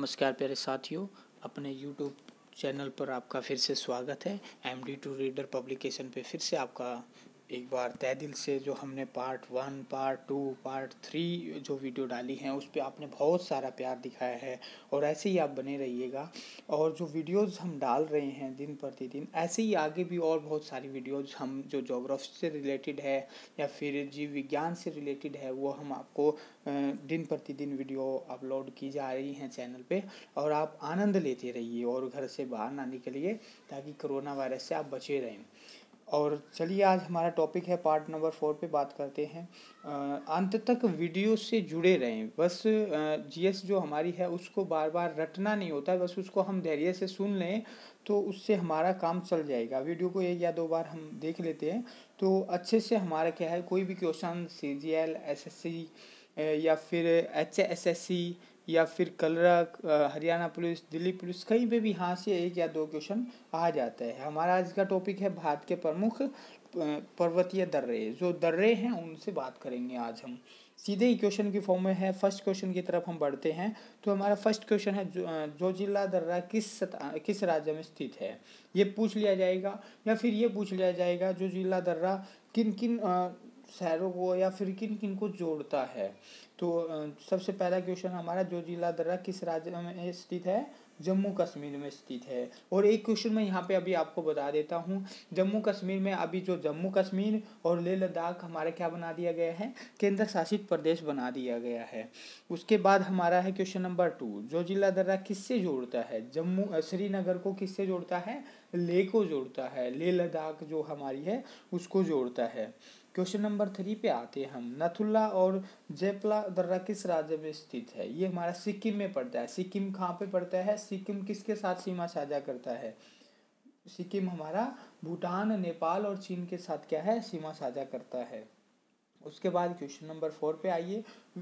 नमस्कार प्यारे साथियों, अपने यूट्यूब चैनल पर आपका फिर से स्वागत है। MD2 रीडर पब्लिकेशन पे फिर से आपका एक बार तहे दिल से जो हमने पार्ट 1, पार्ट 2, पार्ट 3 जो वीडियो डाली हैं उस पे आपने बहुत सारा प्यार दिखाया है और ऐसे ही आप बने रहिएगा। और जो वीडियोज़ हम डाल रहे हैं दिन प्रतिदिन, ऐसे ही आगे भी और बहुत सारी वीडियोज़ हम जो ज्योग्राफी से रिलेटेड है या फिर जीव विज्ञान से रिलेटेड है वो हम आपको दिन प्रतिदिन वीडियो अपलोड की जा रही हैं चैनल पे। और आप आनंद लेते रहिए और घर से बाहर ना निकलिए ताकि कोरोना वायरस से आप बचे रहें। और चलिए आज हमारा टॉपिक है पार्ट नंबर 4 पे बात करते हैं। अंत तक वीडियो से जुड़े रहें। बस जीएस जो हमारी है उसको बार बार रटना नहीं होता है, बस उसको हम धैर्य से सुन लें तो उससे हमारा काम चल जाएगा। वीडियो को 1 या 2 बार हम देख लेते हैं तो अच्छे से हमारा क्या है, कोई भी क्वेश्चन CGL, SSC या फिर HSSC या फिर कलरा, हरियाणा पुलिस, दिल्ली पुलिस, कहीं पे भी यहाँ से 1 या 2 क्वेश्चन आ जाता है। हमारा आज का टॉपिक है भारत के प्रमुख पर्वतीय दर्रे। जो दर्रे हैं उनसे बात करेंगे आज हम। सीधे ही क्वेश्चन की फॉर्म में है। फर्स्ट क्वेश्चन की तरफ हम बढ़ते हैं तो हमारा फर्स्ट क्वेश्चन है जोजिला दर्रा किस राज्य में स्थित है, ये पूछ लिया जाएगा। या फिर ये पूछ लिया जाएगा जोजिला दर्रा किन किन शहरों को या फिर किन किन को जोड़ता है। तो सबसे पहला क्वेश्चन हमारा, जोजिला दर्रा किस राज्य में स्थित है? जम्मू कश्मीर में स्थित है। और एक क्वेश्चन मैं यहाँ पे अभी आपको बता देता हूँ, जम्मू कश्मीर में अभी जो जम्मू कश्मीर और लेह लद्दाख हमारे क्या बना दिया गया है, केंद्र शासित प्रदेश बना दिया गया है। उसके बाद हमारा है क्वेश्चन नंबर 2, जोजिला दर्रा किससे जोड़ता है? श्रीनगर को किससे जोड़ता है? लेह को जोड़ता है। लेह लद्दाख जो हमारी है उसको जोड़ता है। क्वेश्चन नंबर 3 पे आते हैं हम। नथुला और जेपला दर्रा किस राज्य में स्थित है? ये हमारा सिक्किम में पड़ता है। सिक्किम कहाँ पे पड़ता है? सिक्किम किसके साथ सीमा साझा करता है? सिक्किम हमारा भूटान, नेपाल और चीन के साथ क्या है, सीमा साझा करता है। उसके बाद क्वेश्चन नंबर 4 पे आइए।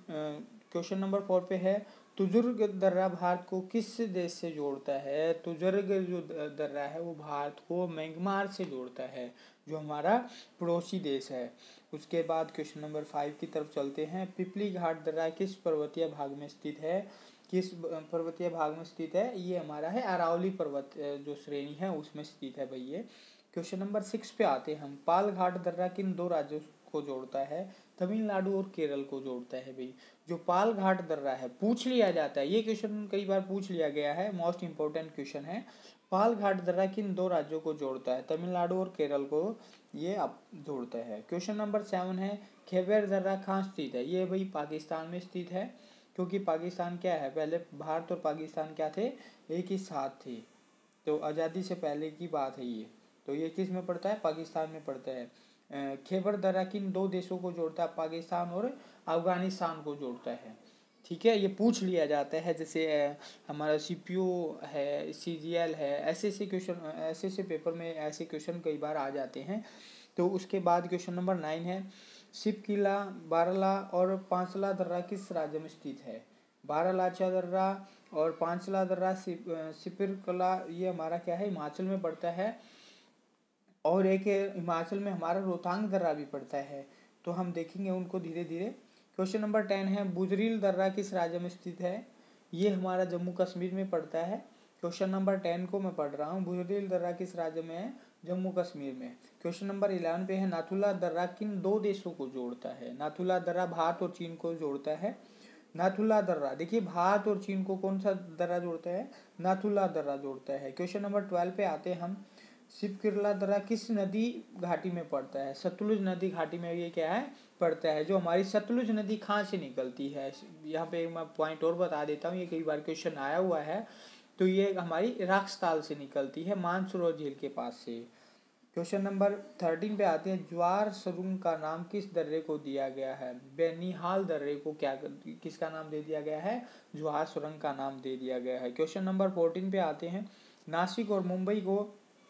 क्वेश्चन नंबर 4 पे है, तुजुर्ग दर्रा भारत को किस देश से जोड़ता है? तुजुर्ग जो दर्रा है वो भारत को म्यांमार से जोड़ता है, जो हमारा पड़ोसी देश है। उसके बाद क्वेश्चन नंबर 5 की तरफ चलते हैं। पिपली घाट दर्रा किस पर्वतीय भाग में स्थित है? किस पर्वतीय भाग में स्थित है? ये हमारा है अरावली पर्वत जो श्रेणी है उसमें स्थित है भाई ये। क्वेश्चन नंबर 6 पे आते हैं हम। पाल घाट दर्रा किन 2 राज्यों को जोड़ता है? तमिलनाडु और केरल को जोड़ता है भाई। जो पाल घाट दर्रा है, पूछ लिया जाता है, ये क्वेश्चन कई बार पूछ लिया गया है, मोस्ट इंपोर्टेंट क्वेश्चन है। पाल घाट दर्रा किन 2 राज्यों को जोड़ता है? तमिलनाडु और केरल को ये आप जोड़ता है। क्वेश्चन नंबर 7 है, खैबर दर्रा कहाँ स्थित है? ये भाई पाकिस्तान में स्थित है, क्योंकि पाकिस्तान क्या है, पहले भारत और पाकिस्तान क्या थे, एक ही साथ थे। तो आज़ादी से पहले की बात है ये। तो ये किस में पड़ता है? पाकिस्तान में पड़ता है। खैबर दर्रा किन 2 देशों को जोड़ता है? पाकिस्तान और अफगानिस्तान को जोड़ता है। ठीक है, ये पूछ लिया जाता है। जैसे हमारा CPO है, CGL है, ऐसे क्वेश्चन, ऐसे पेपर में ऐसे क्वेश्चन कई बार आ जाते हैं। तो उसके बाद क्वेश्चन नंबर 9 है, सिप किला, बाराला और पांचला दर्रा किस राज्य में स्थित है? बारालाचा दर्रा और पांचला दर्रा, सिपिर कला, ये हमारा क्या है, हिमाचल में पड़ता है। और एक हिमाचल में हमारा रोहतांग दर्रा भी पड़ता है। तो हम देखेंगे उनको धीरे धीरे। क्वेश्चन नंबर 10 है, बुजरील दर्रा किस राज्य में स्थित है? ये हमारा जम्मू कश्मीर में पड़ता है। क्वेश्चन नंबर 10 को मैं पढ़ रहा हूँ। बुजरील दर्रा किस राज्य में है? जम्मू कश्मीर में। क्वेश्चन नंबर 11 पे है, नाथुला दर्रा किन 2 देशों को जोड़ता है? नाथुला दर्रा भारत और चीन को जोड़ता है। नाथुला दर्रा, देखिए भारत और चीन को कौन सा दर्रा जोड़ता है? नाथुला दर्रा जोड़ता है। क्वेश्चन नंबर 12 पे आते हैं हम। सिपकिरला दर्रा किस नदी घाटी में पड़ता है? सतलुज नदी घाटी में ये क्या है, पड़ता है। जो हमारी सतलुज नदी कहाँ से निकलती है, यहाँ पे मैं पॉइंट और बता देता हूँ, ये कई बार क्वेश्चन आया हुआ है। तो ये हमारी राक्सताल से निकलती है, मानसरोवर झील के पास से। क्वेश्चन नंबर 13 पे आते हैं। ज्वार सुरंग का नाम किस दर्रे को दिया गया है? बेनिहाल दर्रे को क्या, किसका नाम दे दिया गया है? ज्वार सुरंग का नाम दे दिया गया है। क्वेश्चन नंबर 14 पे आते हैं। नासिक और मुंबई को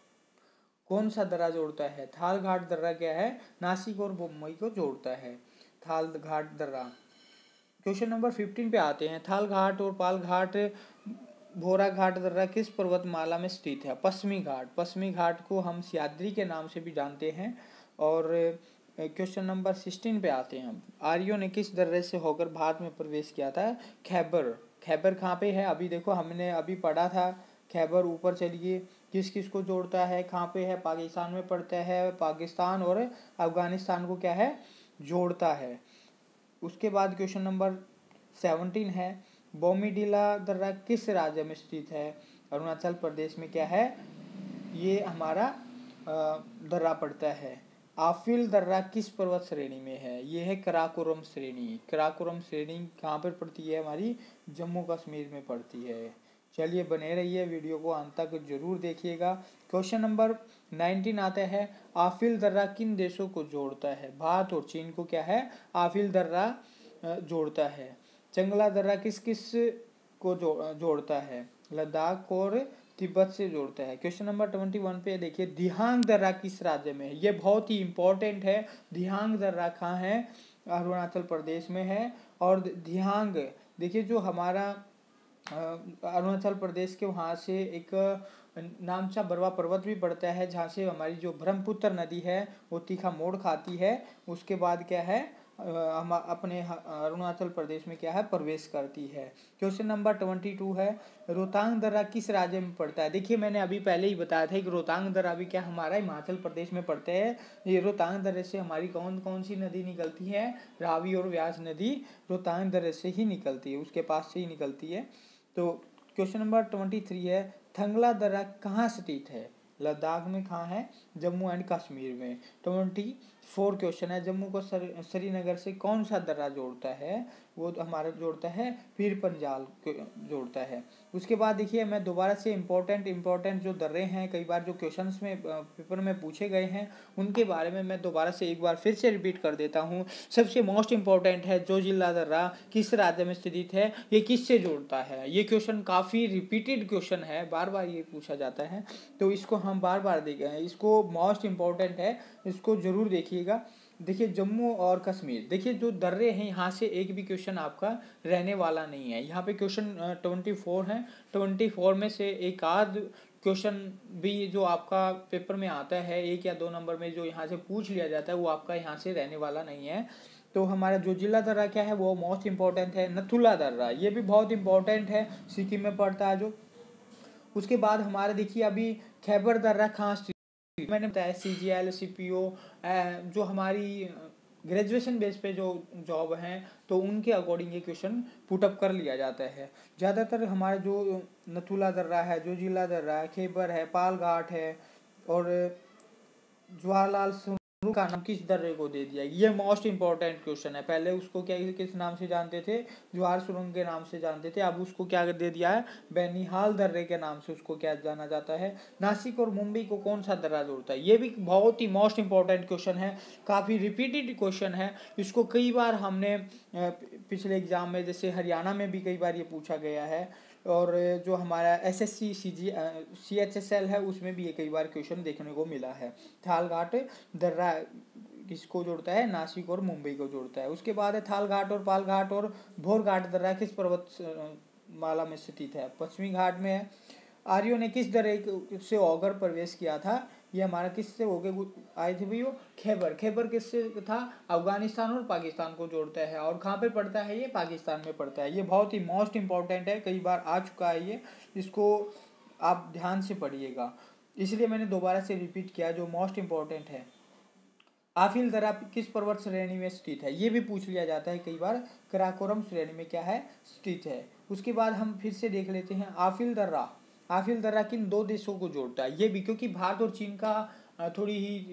कौन सा दर्रा जोड़ता है? थाल घाट दर्रा क्या है, नासिक और मुंबई को जोड़ता है, थाल घाट दर्रा। क्वेश्चन नंबर 15 पे आते हैं। थाल घाट और पाल घाट, भोरा घाट दर्रा किस पर्वतमाला में स्थित है? पश्चिमी घाट। पश्चिमी घाट को हम सह्याद्री के नाम से भी जानते हैं। और क्वेश्चन नंबर 16 पे आते हैं हम। आर्यों ने किस दर्रे से होकर भारत में प्रवेश किया था? खैबर खैबर कहाँ पे है, अभी देखो हमने अभी पढ़ा था खैबर। ऊपर चलिए, किस किस को जोड़ता है, कहाँ पे है, पाकिस्तान में पड़ता है, पाकिस्तान और अफगानिस्तान को क्या है, जोड़ता है। उसके बाद क्वेश्चन नंबर 17 है, बोमीडीला दर्रा किस राज्य में स्थित है, अरुणाचल प्रदेश में क्या है ये हमारा दर्रा पड़ता है। आफिल दर्रा किस पर्वत श्रेणी में है, ये है कराकोरम श्रेणी। कराकोरम श्रेणी कहाँ पर पड़ती है, हमारी जम्मू कश्मीर में पड़ती है। चलिए बने रहिए, वीडियो को अंत तक जरूर देखिएगा। क्वेश्चन नंबर 19 आता है, आफिल दर्रा किन देशों को जोड़ता है, भारत और चीन को क्या है आफिल दर्रा जोड़ता है। चंगला दर्रा किस किस को जोड़ता है, लद्दाख और तिब्बत से जोड़ता है। क्वेश्चन नंबर 21 पे देखिए, दिहांग दर्रा किस राज्य में है, ये बहुत ही इंपॉर्टेंट है। दिहांग दर्रा कहाँ है, अरुणाचल प्रदेश में है। और दिहांग देखिए, जो हमारा अरुणाचल प्रदेश के वहाँ से एक नामचा बरवा पर्वत भी पड़ता है, जहाँ से हमारी जो ब्रह्मपुत्र नदी है वो तीखा मोड़ खाती है। उसके बाद क्या है हम अपने अरुणाचल प्रदेश में क्या है प्रवेश करती है। क्वेश्चन नंबर 22 है, रोहतांग दर्रा किस राज्य में पड़ता है। देखिए मैंने अभी पहले ही बताया था कि रोहतांग दर्रा भी क्या हमारा हिमाचल प्रदेश में पड़ता है। ये रोहतांग दर्रे से हमारी कौन कौन सी नदी निकलती है, रावी और व्यास नदी रोहतांग दर्रे से ही निकलती है, उसके पास से ही निकलती है। तो क्वेश्चन नंबर 23 है, थंगला दर्रा कहाँ स्थित है, लद्दाख में कहाँ है, जम्मू एंड कश्मीर में। 24 क्वेश्चन है, जम्मू को श्रीनगर से कौन सा दर्रा जोड़ता है, वो हमारा जोड़ता है पीर पंजाल जोड़ता है। उसके बाद देखिए मैं दोबारा से इम्पोर्टेंट जो दर्रे हैं, कई बार जो क्वेश्चंस में पेपर में पूछे गए हैं उनके बारे में मैं दोबारा से एक बार फिर से रिपीट कर देता हूँ। सबसे मोस्ट इम्पोर्टेंट है जोजिला दर्रा किस राज्य में स्थित है, ये किससे जोड़ता है। ये क्वेश्चन काफ़ी रिपीटेड क्वेश्चन है, बार बार ये पूछा जाता है, तो इसको हम बार बार देखें, इसको मोस्ट इम्पोर्टेंट है, इसको जरूर देखिएगा। देखिए जम्मू और कश्मीर, देखिए जो दर्रे हैं यहाँ से एक भी क्वेश्चन आपका रहने वाला नहीं है। यहाँ पे क्वेश्चन 24 है, 24 में से एक आध क्वेश्चन भी जो आपका पेपर में आता है 1 या 2 नंबर में जो यहाँ से पूछ लिया जाता है वो आपका यहाँ से रहने वाला नहीं है। तो हमारा जो जिला दर्रा क्या है वो मोस्ट इम्पोर्टेंट है। नथुला दर्रा ये भी बहुत इंपॉर्टेंट है, सिक्किम में पड़ता है जो। उसके बाद हमारा देखिए अभी खैबर दर्रा कहाँ स्थित, मैंने बताया CGL CPO जो हमारी ग्रेजुएशन बेस पे जो जॉब हैं तो उनके अकॉर्डिंग ये क्वेश्चन पुटअप कर लिया जाता है। ज़्यादातर हमारा जो नथुला दर्रा है, जो जिला दर्रा है, खैबर है, पाल घाट है और जवाहरलाल नेहरू का नाम किस दर्रे को दे दिया, ये मोस्ट इंपॉर्टेंट क्वेश्चन है। पहले उसको क्या किस नाम से जानते थे, जवाहर सुरंग के नाम से जानते थे, अब उसको क्या दे दिया है, बैनिहाल दर्रे के नाम से उसको क्या जाना जाता है। नासिक और मुंबई को कौन सा दर्रा जोड़ता है, ये भी बहुत ही मोस्ट इंपॉर्टेंट क्वेश्चन है, काफ़ी रिपीटेड क्वेश्चन है। इसको कई बार हमने पिछले एग्जाम में जैसे हरियाणा में भी कई बार ये पूछा गया है, और जो हमारा SSC CHSL है उसमें भी ये कई बार क्वेश्चन देखने को मिला है। थालघाट दर्रा किसको जोड़ता है, नासिक और मुंबई को जोड़ता है। उसके बाद है थालघाट और पालघाट और भोरघाट दर्रा किस पर्वत माला में स्थित है, पश्चिमी घाट में है। आर्यों ने किस दर्रे से ओगर प्रवेश किया था, ये हमारा किससे होके आए थे भाई, वो खैबर किससे था, अफगानिस्तान और पाकिस्तान को जोड़ता है। और कहाँ पे पड़ता है, ये पाकिस्तान में पड़ता है। ये बहुत ही मोस्ट इंपॉर्टेंट है, कई बार आ चुका है ये, इसको आप ध्यान से पढ़िएगा, इसलिए मैंने दोबारा से रिपीट किया, जो मोस्ट इंपॉर्टेंट है। आफिल दर्रा किस पर्वत श्रेणी में स्थित है, ये भी पूछ लिया जाता है कई बार, कराकोरम श्रेणी में क्या है स्थित है। उसके बाद हम फिर से देख लेते हैं आफिल दर्रा किन 2 देशों को जोड़ता है, ये भी क्योंकि भारत और चीन का थोड़ी ही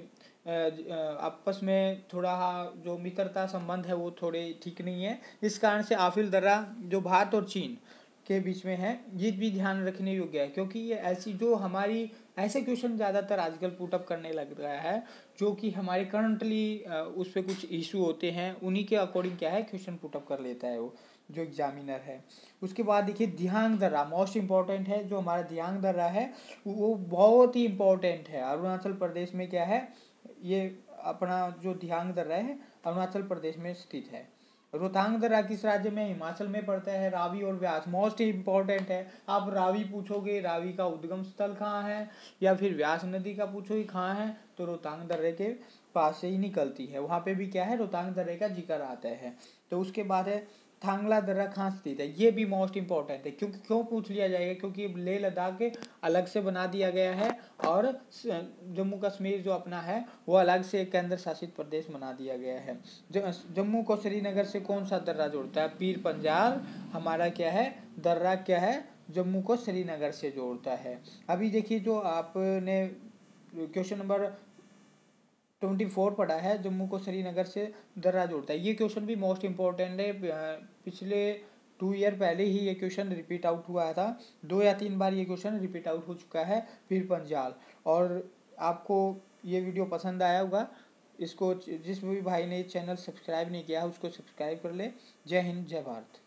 आपस में थोड़ा जो मित्रता संबंध है वो थोड़े ठीक नहीं है, इस कारण से आफिल दर्रा जो भारत और चीन के बीच में है ये भी ध्यान रखने योग्य है, क्योंकि ये ऐसी जो हमारी ऐसे क्वेश्चन ज़्यादातर आजकल पुटअप करने लग रहा है जो कि हमारे करंटली उस पर कुछ इशू होते हैं, उन्हीं के अकॉर्डिंग क्या है क्वेश्चन पुटअप कर लेता है वो जो एग्जामिनर है। उसके बाद देखिए दिहांग दर्रा मोस्ट इम्पॉर्टेंट है, जो हमारा दिहांग दर्रा है वो बहुत ही इम्पोर्टेंट है। अरुणाचल प्रदेश में क्या है, ये अपना जो दिहांग दर्रा है अरुणाचल प्रदेश में स्थित है। रोहतांग दर्रा किस राज्य में, हिमाचल में पड़ता है। रावी और व्यास मोस्ट इम्पॉर्टेंट है, आप रावी पूछोगे रावी का उद्गम स्थल कहाँ है, या फिर व्यास नदी का पूछोगे कहाँ है, तो रोहतांग दर्रे के पास से ही निकलती है, वहाँ पे भी क्या है रोहतांग दर्रे का जिक्र आता है। तो उसके बाद है थांगला दर्रा कहाँ स्थित है, ये भी मोस्ट इंपॉर्टेंट है। क्योंकि क्यों पूछ लिया जाएगा, क्योंकि लेह लद्दाख के अलग से बना दिया गया है और जम्मू कश्मीर जो अपना है वो अलग से एक केंद्र शासित प्रदेश बना दिया गया है। जम्मू को श्रीनगर से कौन सा दर्रा जोड़ता है, पीर पंजाल हमारा क्या है दर्रा, क्या है जम्मू को श्रीनगर से जोड़ता है। अभी देखिए जो आपने क्वेश्चन नंबर 24 पढ़ा है, जम्मू को श्रीनगर से दर्रा जोड़ता है, ये क्वेश्चन भी मोस्ट इम्पोर्टेंट है। पिछले 2 ईयर पहले ही ये क्वेश्चन रिपीट आउट हुआ था, 2 या 3 बार ये क्वेश्चन रिपीट आउट हो चुका है पीर पंजाल। और आपको ये वीडियो पसंद आया होगा, इसको जिस भी भाई ने चैनल सब्सक्राइब नहीं किया उसको सब्सक्राइब कर ले। जय हिंद, जय भारत।